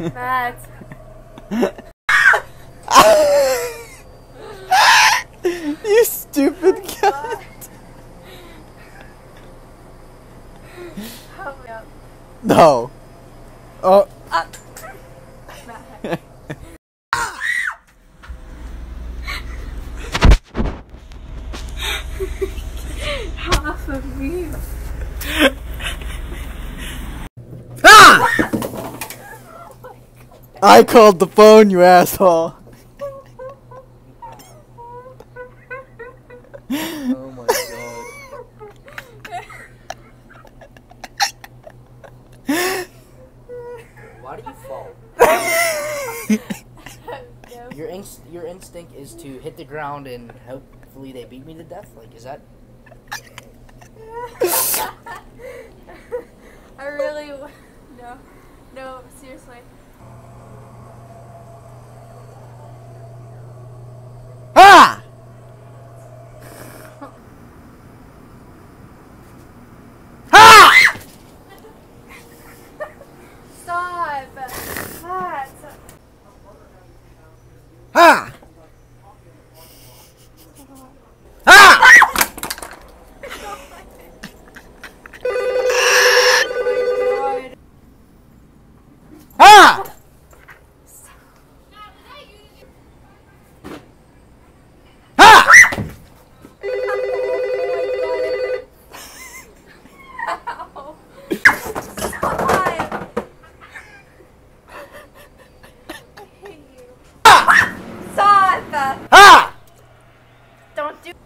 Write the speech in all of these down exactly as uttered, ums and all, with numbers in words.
Matt. You stupid oh cat. Help me up. No. Oh. Uh, Half of me. Ah! I called the phone, you asshole. Oh my god. Why do you fall? Your inst your instinct is to hit the ground and hopefully they beat me to death? Like, is that... I really... No. No, seriously. Ah! Ah! Stop! Matt! Ah! Ah! Ah! Ah! Ah! Don't do.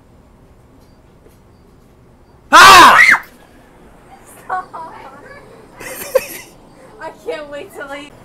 Ah! Stop! I can't wait till I.